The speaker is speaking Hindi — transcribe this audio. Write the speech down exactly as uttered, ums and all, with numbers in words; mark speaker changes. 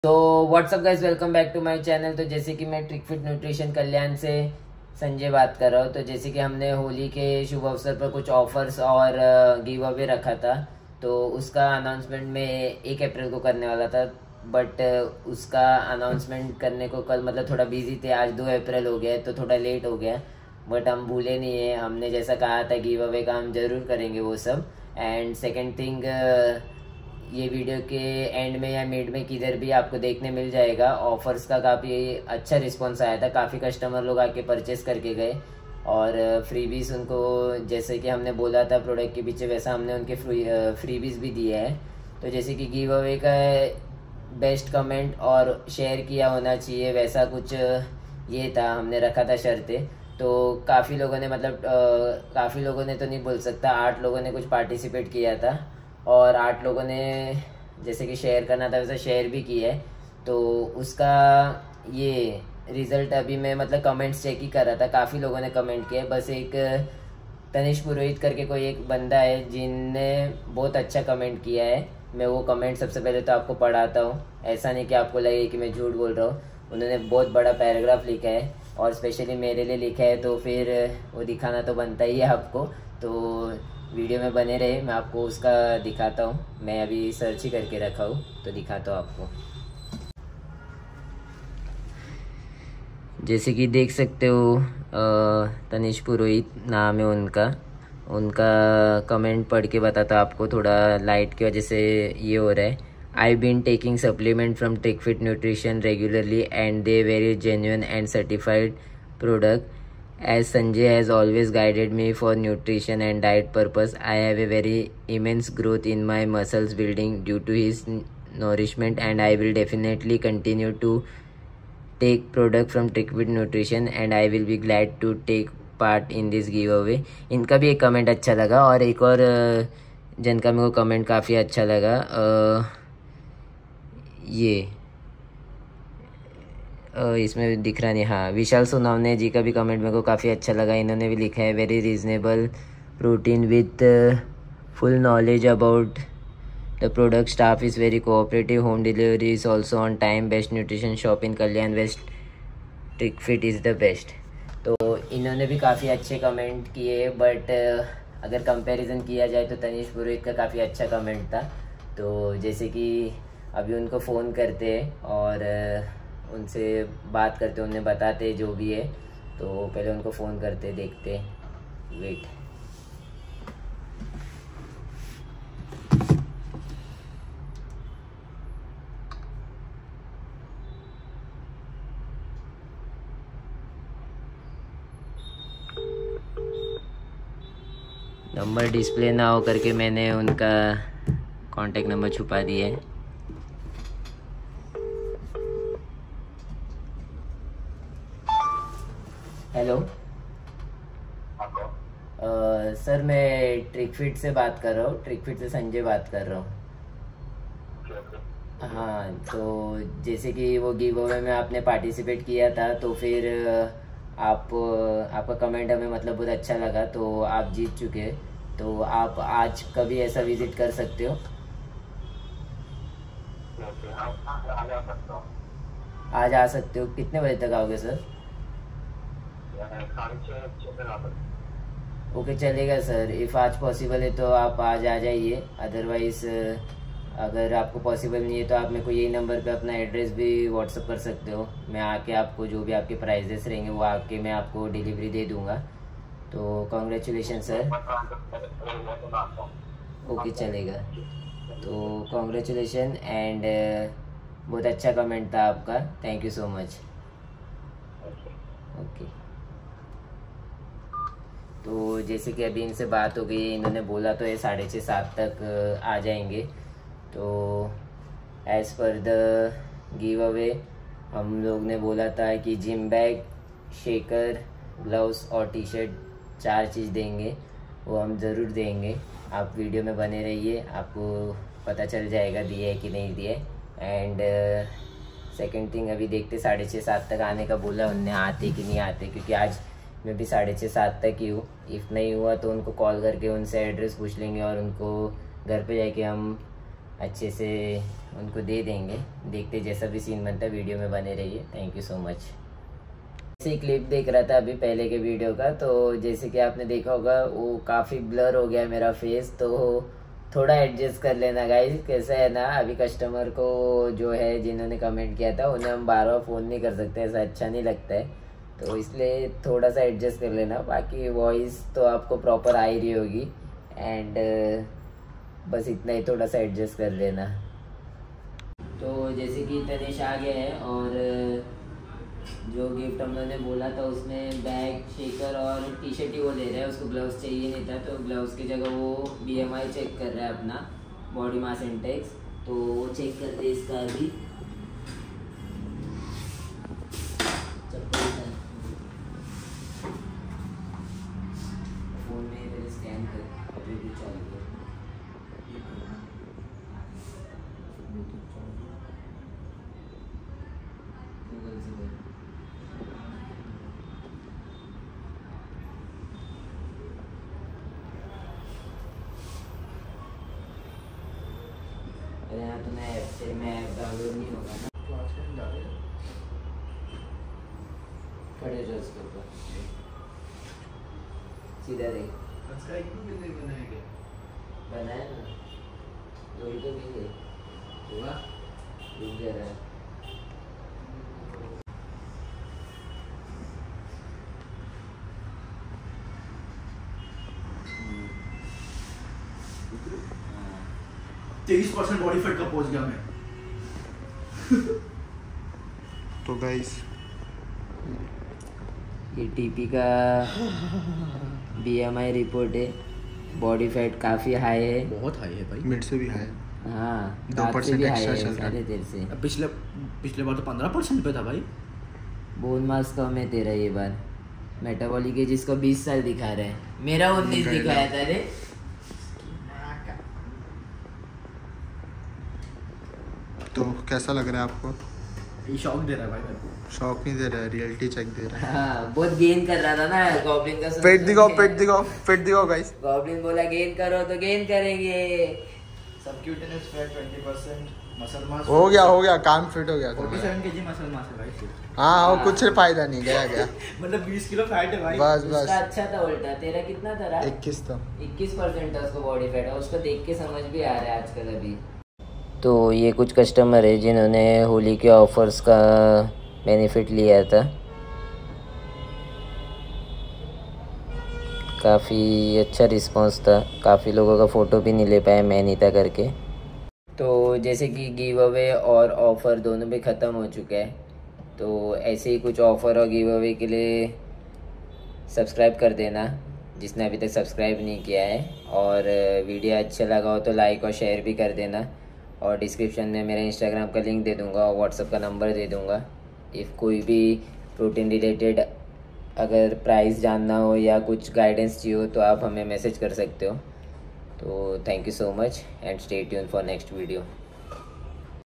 Speaker 1: तो what's up guys, welcome back to my channel. तो जैसे कि मैं ट्रिक फिट न्यूट्रिशन कल्याण से संजय बात कर रहा हूँ। तो जैसे कि हमने होली के शुभ अवसर पर कुछ ऑफर्स और गिव अवे रखा था, तो उसका अनाउंसमेंट मैं एक अप्रैल को करने वाला था, बट उसका अनाउंसमेंट करने को कल मतलब थोड़ा बिजी थे। आज दो अप्रैल हो गया है तो थोड़ा लेट हो गया, बट हम भूले नहीं है। हमने जैसा कहा था गिव अवे का हम जरूर करेंगे वो सब। एंड सेकेंड थिंग, ये वीडियो के एंड में या मिड में किधर भी आपको देखने मिल जाएगा, ऑफर्स का काफ़ी अच्छा रिस्पॉन्स आया था। काफ़ी कस्टमर लोग आके परचेस करके गए और फ्रीबीज उनको, जैसे कि हमने बोला था प्रोडक्ट के पीछे, वैसा हमने उनके फ्री फ्रीबीज भी दिए हैं। तो जैसे कि गिव अवे का बेस्ट कमेंट और शेयर किया होना चाहिए, वैसा कुछ ये था, हमने रखा था शर्तें। तो काफ़ी लोगों ने मतलब काफ़ी लोगों ने तो नहीं बोल सकता, आठ लोगों ने कुछ पार्टिसिपेट किया था और आठ लोगों ने जैसे कि शेयर करना था वैसा शेयर भी किया है। तो उसका ये रिज़ल्ट अभी मैं मतलब कमेंट्स चेक ही कर रहा था, काफ़ी लोगों ने कमेंट किया। बस एक तनिष पुरोहित करके कोई एक बंदा है जिनने बहुत अच्छा कमेंट किया है। मैं वो कमेंट सबसे पहले तो आपको पढ़ाता हूँ, ऐसा नहीं कि आपको लगे कि मैं झूठ बोल रहा हूँ। उन्होंने बहुत बड़ा पैराग्राफ लिखा है और स्पेशली मेरे लिए लिखा है, तो फिर वो दिखाना तो बनता ही है आपको। तो वीडियो में बने रहे, मैं आपको उसका दिखाता हूँ। मैं अभी सर्च ही करके रखा हूँ तो दिखाता हूँ आपको। जैसे कि देख सकते हो, तनिष पुरोहित नाम है उनका। उनका कमेंट पढ़ के बताता हूँ आपको। थोड़ा लाइट की वजह से ये हो रहा है। I been taking supplement from Trick Fit nutrition regularly and they very genuine and certified product. As Sanjay has always guided me for nutrition and diet purpose, I have a very immense growth in my muscles building due to his nourishment, and I will definitely continue to take product from TrickFit Nutrition, and I will be glad to take part in this giveaway. इनका भी एक कमेंट अच्छा लगा और एक और जन का मेरे को कमेंट काफ़ी अच्छा लगा। ये इसमें दिख रहा नहीं, हाँ, विशाल सोनावने जी का भी कमेंट मेरे को काफ़ी अच्छा लगा। इन्होंने भी लिखा है very reasonable protein with full knowledge about the product, staff is very cooperative, home delivery is also on time, best nutrition shop in Kalyan West, Trick Fit is the best. तो इन्होंने भी काफ़ी अच्छे कमेंट किए, बट अगर कंपैरिजन किया जाए तो तनिष पुरोहित का काफ़ी अच्छा कमेंट था। तो जैसे कि अभी उनको फ़ोन करते हैं और उनसे बात करते, उन्हें बताते जो भी है। तो पहले उनको फ़ोन करते, देखते, वेट। नंबर डिस्प्ले ना हो करके मैंने उनका कॉन्टेक्ट नंबर छुपा दिया है। हेलो सर, मैं ट्रिक फिट से बात कर रहा हूँ। ट्रिक फिट से संजय बात कर रहा हूँ। हाँ, तो जैसे कि वो गिव अवे में आपने पार्टिसिपेट किया था, तो फिर आप आपका कमेंट हमें मतलब बहुत अच्छा लगा, तो आप जीत चुके। तो आप आज कभी ऐसा विजिट कर सकते हो। आज आ सकते हो। कितने बजे तक आओगे सर? ओके, चलेगा सर। इफ़ आज पॉसिबल है तो आप आज आ जाइए, अदरवाइज़ अगर आपको पॉसिबल नहीं है तो आप मेरे को यही नंबर पे अपना एड्रेस भी व्हाट्सअप कर सकते हो। मैं आके आपको जो भी आपके प्राइजेस रहेंगे वो आके मैं आपको डिलीवरी दे दूंगा। तो कॉन्ग्रेचुलेशन सर। ओके, चलेगा। तो कॉन्ग्रेचुलेशन एंड बहुत अच्छा कमेंट था आपका, thank you so much. Okay, तो जैसे कि अभी इनसे बात हो गई, इन्होंने बोला तो ये साढ़े छः सात तक आ जाएंगे। तो as per the give away हम लोग ने बोला था कि जिम बैग, शेकर, ग्लव्स और टी शर्ट चार चीज़ देंगे, वो हम ज़रूर देंगे। आप वीडियो में बने रहिए, आपको पता चल जाएगा दिए है कि नहीं दिए। एंड सेकेंड थिंग, अभी देखते साढ़े छः सात तक आने का बोला उनने, आते कि नहीं आते, क्योंकि आज मैं भी साढ़े छः सात तक ही हूँ। इफ़ नहीं हुआ तो उनको कॉल करके उनसे एड्रेस पूछ लेंगे और उनको घर पे जाके हम अच्छे से उनको दे देंगे। देखते जैसा भी सीन बनता है, वीडियो में बने रहिए। Thank you so much. जैसे क्लिप देख रहा था अभी पहले के वीडियो का, तो जैसे कि आपने देखा होगा वो काफ़ी ब्लर हो गया मेरा फेस, तो थोड़ा एडजस्ट कर लेना गाइस। कैसा है ना, अभी कस्टमर को जो है जिन्होंने कमेंट किया था उन्हें हम बार बार फ़ोन नहीं कर सकते, ऐसा अच्छा नहीं लगता है, तो इसलिए थोड़ा सा एडजस्ट कर लेना। बाकी वॉइस तो आपको प्रॉपर आ ही रही होगी, एंड बस इतना ही, थोड़ा सा एडजस्ट कर लेना। तो जैसे कि तनिष आ गया है, और जो गिफ्ट हम लोगों ने बोला था उसमें बैग, शेकर और टी शर्ट ही वो ले रहा है। उसको ग्लव्स चाहिए नहीं था, तो ग्लव्स की जगह वो बी एम आई चेक कर रहा है अपना, बॉडी मास इंडेक्स, तो वो चेक कर दे इसका अभी। फोन में मेरे स्कैन कर, अभी भी चालू है। अरे हाँ, तो मैं ऐप से मैं ऐप डाउनलोड नहीं होगा ना,
Speaker 2: तो आज कहीं जा रहे हैं?
Speaker 1: खड़े जो उसके ऊपर सीधा देख।
Speaker 2: आज का एक भी नहीं बनाया गया।
Speaker 1: बनाया ना, वही तो भी है,
Speaker 2: हुआ
Speaker 1: रुक जा रहा है।
Speaker 2: तेईस परसेंट बॉडी फैट का पहुंच गया मैं।
Speaker 3: तो गाइस
Speaker 1: ये टीपी का बी एम आई रिपोर्ट है, बॉडी फैट काफ़ी हाई है,
Speaker 2: बहुत हाई है भाई,
Speaker 3: मिड से भी है।
Speaker 1: हाँ
Speaker 3: दो
Speaker 1: रात से
Speaker 3: परसेंट
Speaker 1: भी हाई
Speaker 3: एक्स्ट्रा
Speaker 1: है
Speaker 3: चल रहा है।
Speaker 1: साढ़े देर से।
Speaker 2: पिछले पिछले बार तो पंद्रह परसेंट पे था भाई।
Speaker 1: बोन मास कम है तेरा ये बार। मेटाबॉलिक एज इसको बीस साल दिखा रहे हैं, मेरा उन्नीस दिखाया था रे।
Speaker 3: तो कैसा लग रहा है आपको?
Speaker 2: ये शॉक दे रहा है भाई मेरे को।
Speaker 3: शॉक नहीं दे रहा है, रियलिटी चेक दे रहा है।
Speaker 1: हाँ, बहुत गेन कर रहा था ना गॉब्लिन का।
Speaker 3: पेट दिखाओ, पेट दिखाओ, पेट दिखाओ गाइस।
Speaker 1: गॉब्लिन बोला गेन करो तो गेन करेंगे।
Speaker 2: Subcutaneous fat twenty percent, muscle mass
Speaker 3: हो गया हो गया, काम फिट हो गया
Speaker 2: फोर्टी
Speaker 3: तुम्हारा।
Speaker 2: सेवन केजी मसल मास है भाई।
Speaker 3: हाँ, और कुछ फायदा नहीं, गया गया
Speaker 2: मतलब बीस किलो फैट है भाई।
Speaker 3: बस
Speaker 1: उसका
Speaker 3: बस।
Speaker 1: अच्छा था उल्टा, तेरा कितना था?
Speaker 3: इक्कीस था।
Speaker 1: इक्कीस परसेंट था उसको बॉडी फैट, और उसको देख के समझ भी आ रहा है आजकल अभी। तो ये कुछ कस्टमर है जिन्होंने होली के ऑफर्स का बेनिफिट लिया था। काफ़ी अच्छा रिस्पांस था, काफ़ी लोगों का फ़ोटो भी नहीं ले पाए, मैं नहीं था करके। तो जैसे कि गिव अवे और ऑफ़र दोनों भी ख़त्म हो चुके हैं, तो ऐसे ही कुछ ऑफ़र और गिव अवे के लिए सब्सक्राइब कर देना जिसने अभी तक सब्सक्राइब नहीं किया है, और वीडियो अच्छा लगा हो तो लाइक और शेयर भी कर देना। और डिस्क्रिप्शन में मेरा इंस्टाग्राम का लिंक दे दूँगा और व्हाट्सअप का नंबर दे दूँगा। इफ़ कोई भी प्रोटीन रिलेटेड अगर प्राइस जानना हो या कुछ गाइडेंस चाहिए हो तो आप हमें मैसेज कर सकते हो। तो thank you so much and stay tune for next video.